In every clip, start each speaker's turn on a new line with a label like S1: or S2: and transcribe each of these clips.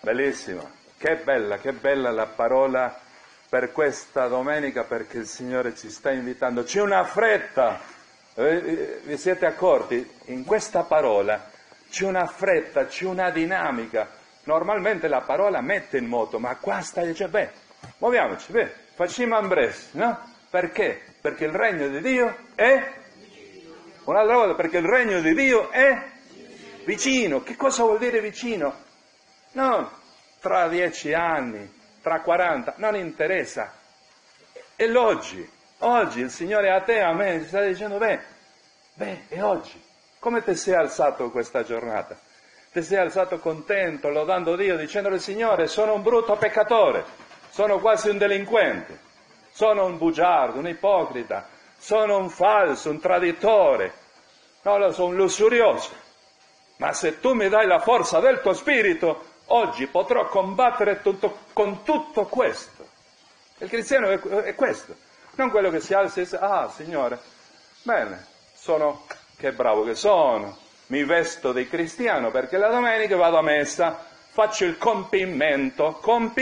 S1: Bellissimo, che bella la parola per questa domenica, perché il Signore ci sta invitando. C'è una fretta, vi siete accorti? In questa parola c'è una fretta, c'è una dinamica. Normalmente la parola mette in moto, ma qua sta dicendo, muoviamoci, facciamo ambres, no? Perché? Perché il regno di Dio è... Un'altra volta, perché il regno di Dio è vicino. Che cosa vuol dire vicino? No, tra 10 anni, tra 40, non interessa. È l'oggi. Oggi il Signore a te, a me, ti sta dicendo, è oggi. Come ti sei alzato questa giornata? Ti sei alzato contento, lodando Dio, dicendo al Signore, sono un brutto peccatore, sono quasi un delinquente, sono un bugiardo, un ipocrita, sono un falso, un traditore, sono un lussurioso. Ma se tu mi dai la forza del tuo spirito, oggi potrò combattere con tutto questo. Il cristiano è questo, non quello che si alza e dice, Signore, bene, che bravo che sono, mi vesto di cristiano perché la domenica vado a messa, faccio il compimento.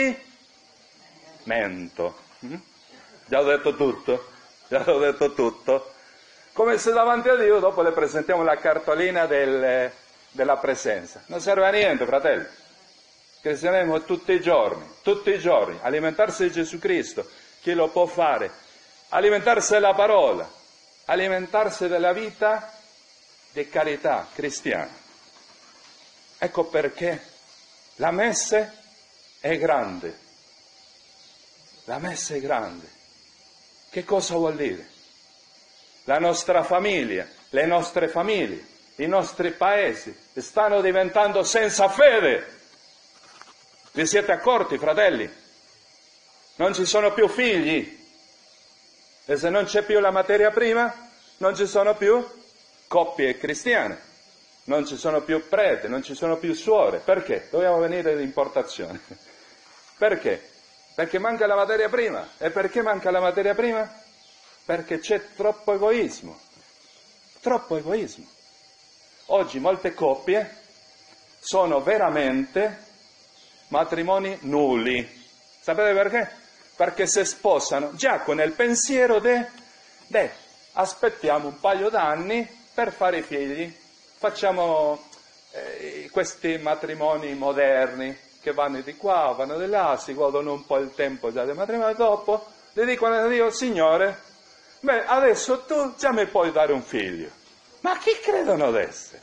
S1: Già ho detto tutto. Come se davanti a Dio dopo le presentiamo la cartolina della presenza. Non serve a niente, fratelli. Il cristianesimo è tutti i giorni. Alimentarsi di Gesù Cristo, chi lo può fare? Alimentarsi della parola, alimentarsi della vita di carità cristiana. Ecco perché la messe è grande. La messa è grande. Che cosa vuol dire? La nostra famiglia, le nostre famiglie, i nostri paesi stanno diventando senza fede. Vi siete accorti, fratelli? Non ci sono più figli. E se non c'è più la materia prima, non ci sono più coppie cristiane. Non ci sono più prete, non ci sono più suore. Perché? Dobbiamo venire di importazione. Perché? Perché manca la materia prima. E perché manca la materia prima? Perché c'è troppo egoismo. Troppo egoismo. Oggi molte coppie sono veramente matrimoni nulli. Sapete perché? Perché si sposano già con il pensiero aspettiamo un paio d'anni per fare i figli. Facciamo questi matrimoni moderni che vanno di qua, vanno di là, si godono un po' il tempo già del matrimonio, dopo le dicono a Dio, Signore, adesso tu già mi puoi dare un figlio. Ma chi credono d'essere?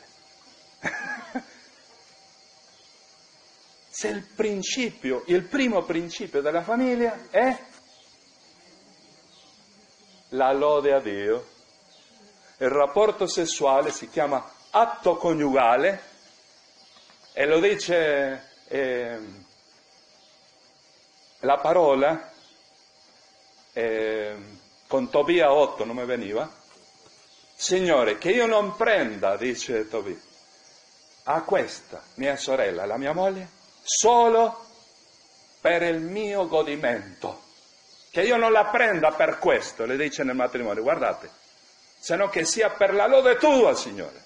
S1: Se il primo principio della famiglia è la lode a Dio, il rapporto sessuale si chiama atto coniugale e lo dice la parola con Tobia 8, non mi veniva, Signore, che io non prenda, dice Tobia, a questa mia sorella, la mia moglie, solo per il mio godimento, che io non la prenda per questo, le dice nel matrimonio, guardate, se no che sia per la lode tua, Signore.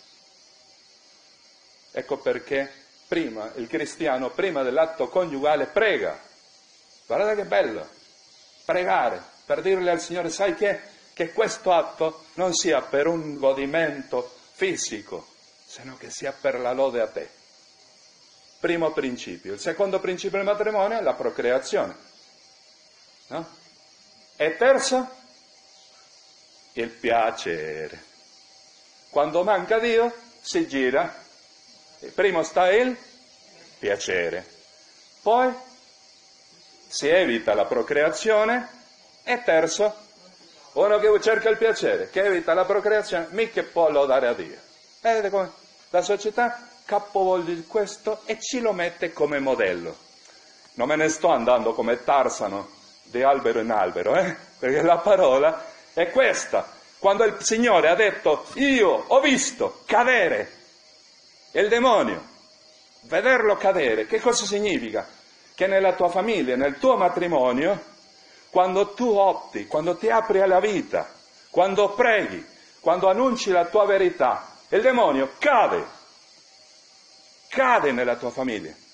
S1: Ecco perché il cristiano, prima dell'atto coniugale, prega. Guardate che bello, pregare, per dirle al Signore, sai che questo atto non sia per un godimento fisico, sino che sia per la lode a te. Primo principio. Il secondo principio del matrimonio è la procreazione. No? E terzo, il piacere. Quando manca Dio, si gira. Primo sta il piacere. Poi si evita la procreazione. E terzo, uno che cerca il piacere, che evita la procreazione, mica può lodare a Dio. Vedete come la società capovolge questo e ci lo mette come modello. Non me ne sto andando come Tarzano di albero in albero, perché la parola è questa. Quando il Signore ha detto, io ho visto cadere il demonio, vederlo cadere, che cosa significa? Che nella tua famiglia, nel tuo matrimonio, quando tu opti, quando ti apri alla vita, quando preghi, quando annunci la tua verità, il demonio cade nella tua famiglia.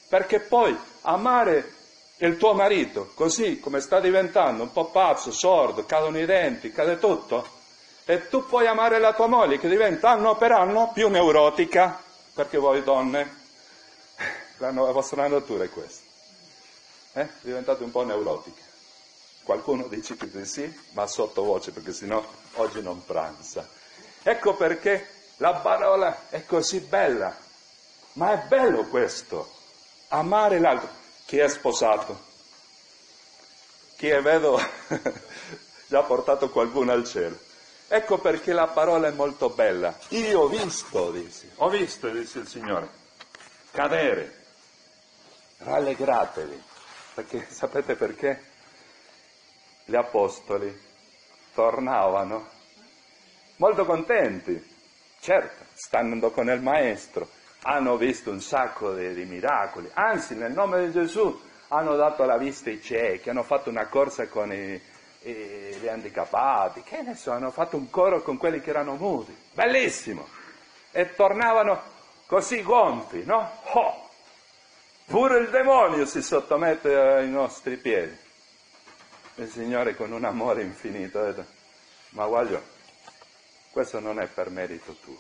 S1: perché poi amare il tuo marito, così come sta diventando un po' pazzo, sordo, cadono i denti, cade tutto, e tu puoi amare la tua moglie che diventa anno per anno più neurotica, perché voi donne, la vostra natura è questa, diventate un po' neurotiche. Qualcuno dice che di sì, ma sottovoce, perché sennò oggi non pranza. Ecco perché la parola è così bella, ma è bello questo, amare l'altro. Chi è sposato? Chi è vedovo? Già portato qualcuno al cielo. Ecco perché la parola è molto bella. Io ho visto, dice il Signore, cadere, rallegratevi, perché sapete perché? Gli apostoli tornavano molto contenti, certo, stando con il Maestro, hanno visto un sacco di miracoli, anzi nel nome di Gesù hanno dato la vista ai ciechi, hanno fatto una corsa con gli handicappati, che ne so, hanno fatto un coro con quelli che erano muti, bellissimo, e tornavano così gonfi, no? Oh, pure il demonio si sottomette ai nostri piedi. Il Signore con un amore infinito ha detto, ma voglio, questo non è per merito tuo,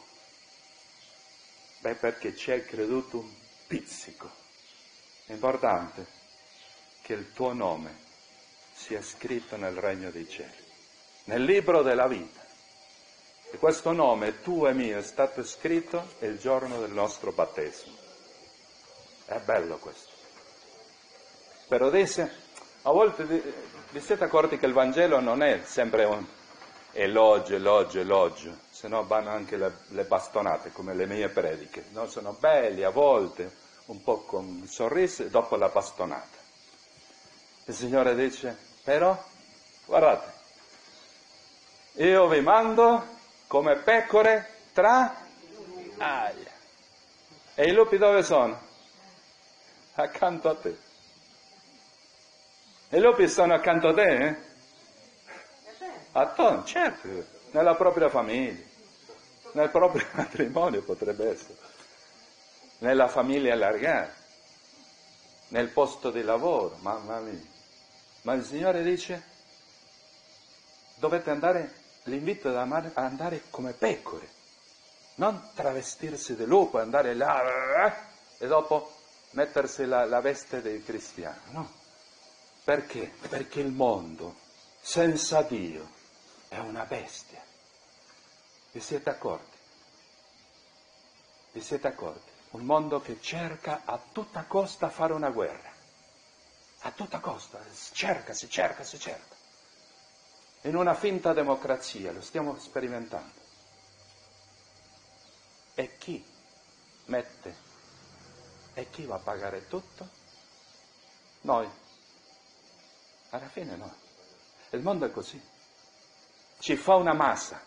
S1: perché ci hai creduto un pizzico. È importante che il tuo nome sia scritto nel regno dei cieli, nel libro della vita. E questo nome tuo e mio è stato scritto il giorno del nostro battesimo. È bello questo. Però dice, a volte vi siete accorti che il Vangelo non è sempre un elogio, se no vanno anche le bastonate, come le mie prediche, no? Sono belli a volte, un po' con il sorriso e dopo la bastonata. Il Signore dice, però, guardate, io vi mando come pecore tra aia. E i lupi dove sono? Accanto a te. I lupi sono accanto a te, A te, certo, nella propria famiglia, nel proprio matrimonio potrebbe essere, nella famiglia allargata, nel posto di lavoro, mamma mia. Ma il Signore dice, dovete andare, l'invito ad andare come pecore, non travestirsi di lupo, andare là e dopo mettersi la veste dei cristiani, no. Perché? Perché il mondo senza Dio è una bestia. Vi siete accorti? Vi siete accorti? Un mondo che cerca a tutta costa fare una guerra. A tutta costa, si cerca. In una finta democrazia, lo stiamo sperimentando. E chi mette? E chi va a pagare tutto? Noi. Alla fine no. Il mondo è così. Ci fa una massa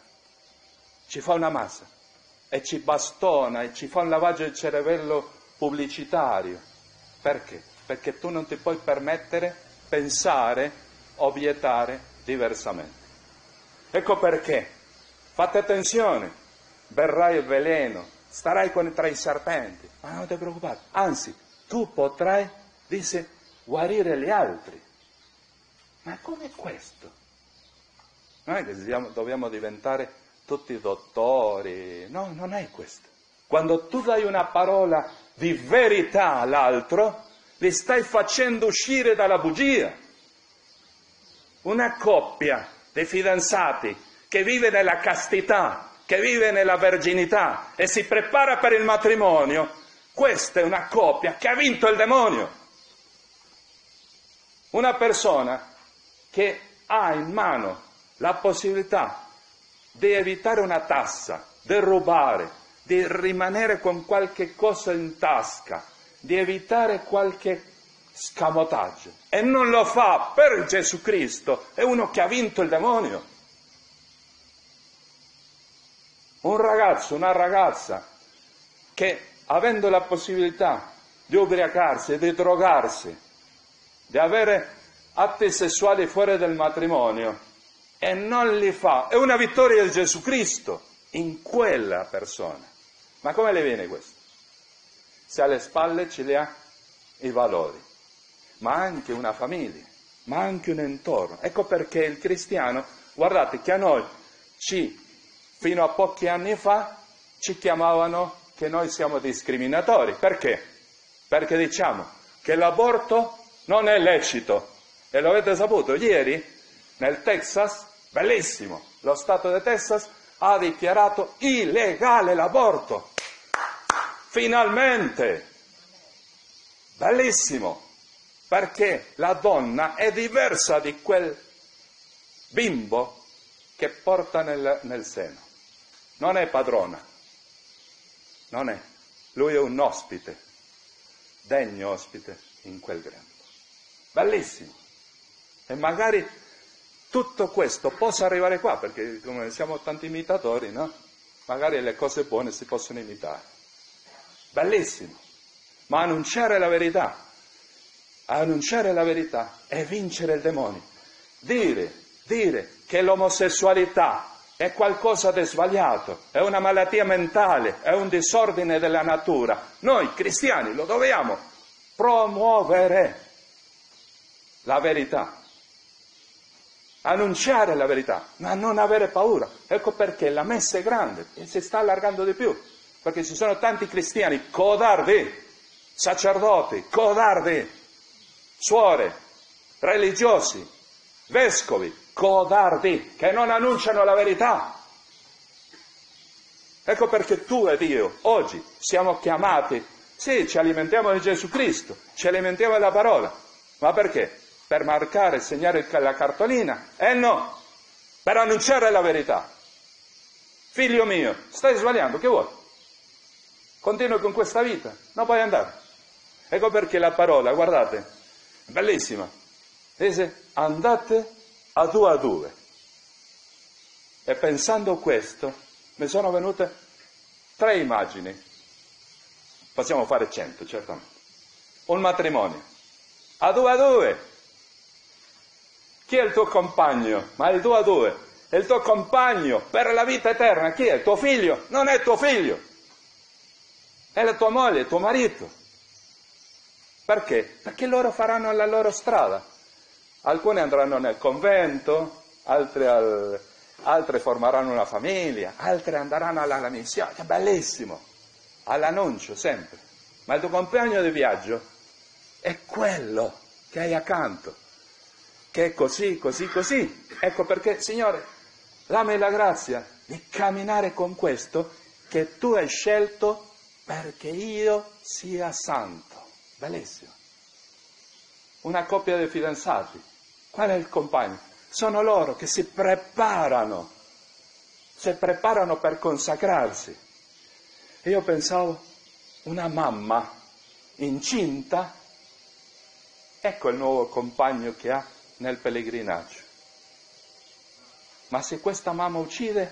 S1: e ci bastona e ci fa un lavaggio del cervello pubblicitario. Perché? Perché tu non ti puoi permettere pensare o vietare diversamente. Ecco perché, fate attenzione, berrai il veleno, starai tra i serpenti, ma non ti preoccupare, anzi, tu potrai, dice, guarire gli altri. Ma come questo? Non è che dobbiamo diventare tutti dottori, no, non è questo. Quando tu dai una parola di verità all'altro, li stai facendo uscire dalla bugia. Una coppia di fidanzati che vive nella castità, che vive nella verginità e si prepara per il matrimonio, questa è una coppia che ha vinto il demonio. Una persona che ha in mano la possibilità di evitare una tassa, di rubare, di rimanere con qualche cosa in tasca, di evitare qualche scamotaggio e non lo fa per Gesù Cristo, è uno che ha vinto il demonio. Un ragazzo, una ragazza che avendo la possibilità di ubriacarsi, di drogarsi, di avere atti sessuali fuori del matrimonio e non li fa, è una vittoria di Gesù Cristo in quella persona. Ma come le viene questo? Se alle spalle ce li ha i valori, ma anche una famiglia, ma anche un entorno. Ecco perché il cristiano, guardate che a noi fino a pochi anni fa, ci chiamavano che noi siamo discriminatori. Perché? Perché diciamo che l'aborto non è lecito. E lo avete saputo, ieri nel Texas, bellissimo, lo Stato del Texas ha dichiarato illegale l'aborto. Finalmente! Bellissimo! Perché la donna è diversa di quel bimbo che porta nel seno. Non è padrona, non è. Lui è un ospite, degno ospite in quel grembo. Bellissimo! E magari tutto questo possa arrivare qua, perché come siamo tanti imitatori, no? Magari le cose buone si possono imitare. Bellissimo! Ma annunciare la verità è vincere il demonio. Dire che l'omosessualità è qualcosa di sbagliato, è una malattia mentale, è un disordine della natura. Noi cristiani lo dobbiamo promuovere la verità, annunciare la verità, ma non avere paura. Ecco perché la messa è grande e si sta allargando di più, perché ci sono tanti cristiani codardi, sacerdoti, codardi, suore, religiosi, vescovi, codardi, che non annunciano la verità. Ecco perché tu ed io oggi siamo chiamati, sì, ci alimentiamo di Gesù Cristo, ci alimentiamo della parola, ma perché? Per marcare, segnare la cartolina? No, per annunciare la verità. Figlio mio, stai sbagliando, che vuoi? Continua con questa vita, non puoi andare. Ecco perché la parola, guardate, bellissima, dice andate a due. E pensando questo, mi sono venute 3 immagini. Possiamo fare 100, certamente. Un matrimonio, a due. Chi è il tuo compagno? Ma il 2 a 2. È il tuo compagno per la vita eterna. Chi è? Il tuo figlio? Non è tuo figlio. È la tua moglie, il tuo marito. Perché? Perché loro faranno la loro strada. Alcuni andranno nel convento, altri formeranno una famiglia, altri andranno alla missione. Che bellissimo! All'annuncio sempre. Ma il tuo compagno di viaggio è quello che hai accanto, che è così. Ecco perché, Signore, dammi la grazia di camminare con questo che tu hai scelto perché io sia santo. Bellissimo. Una coppia di fidanzati. Qual è il compagno? Sono loro che si preparano per consacrarsi. E io pensavo, una mamma incinta, ecco il nuovo compagno che ha nel pellegrinaggio. Ma se questa mamma uccide,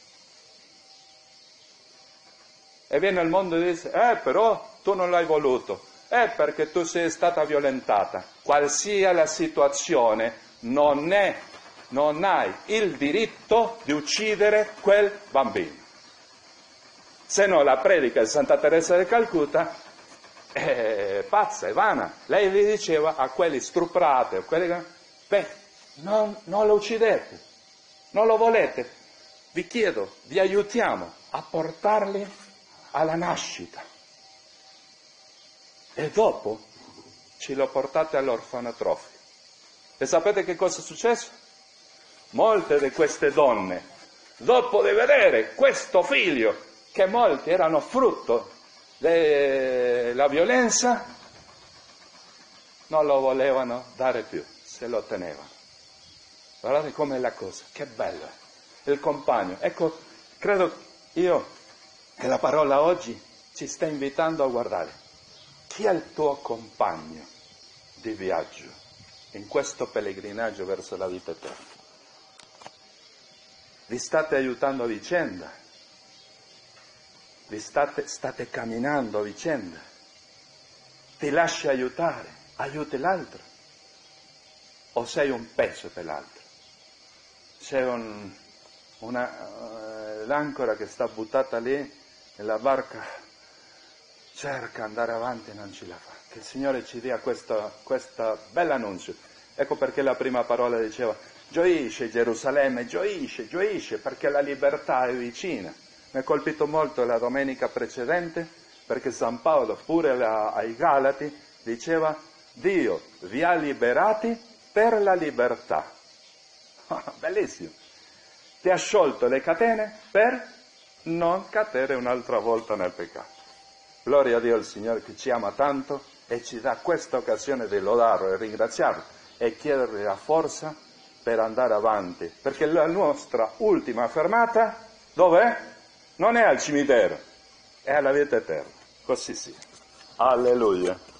S1: e viene al mondo e dice, però tu non l'hai voluto, perché tu sei stata violentata. Qualsiasi la situazione, non hai il diritto di uccidere quel bambino. Se no la predica di Santa Teresa di Calcutta è pazza, è vana. Lei gli diceva a quelli stuprati, a quelli non lo uccidete, non lo volete, vi chiedo, vi aiutiamo a portarli alla nascita. E dopo ce lo portate all'orfanotrofio. E sapete che cosa è successo? Molte di queste donne, dopo di vedere questo figlio, che molti erano frutto della violenza, non lo volevano dare più, se lo tenevano. Guardate com'è la cosa, che bello è. Il compagno. Ecco, credo io che la parola oggi ci sta invitando a guardare. Chi è il tuo compagno di viaggio in questo pellegrinaggio verso la vita eterna? Vi state aiutando a vicenda? State camminando a vicenda? Ti lasci aiutare? Aiuti l'altro? O sei un peso per l'altro? Sei l'ancora che sta buttata lì nella barca cerca di andare avanti e non ce la fa. Che il Signore ci dia questo bell'annuncio. Ecco perché la prima parola diceva: gioisce Gerusalemme, gioisce, gioisce, perché la libertà è vicina. Mi ha colpito molto la domenica precedente, perché San Paolo, pure ai Galati, diceva: Dio vi ha liberati per la libertà. Bellissimo. Ti ha sciolto le catene per non cadere un'altra volta nel peccato. Gloria a Dio, il Signore che ci ama tanto e ci dà questa occasione di lodarlo e ringraziarlo e chiedergli la forza per andare avanti, perché la nostra ultima fermata dov'è? Non è al cimitero, è alla vita eterna. Così sia. Alleluia.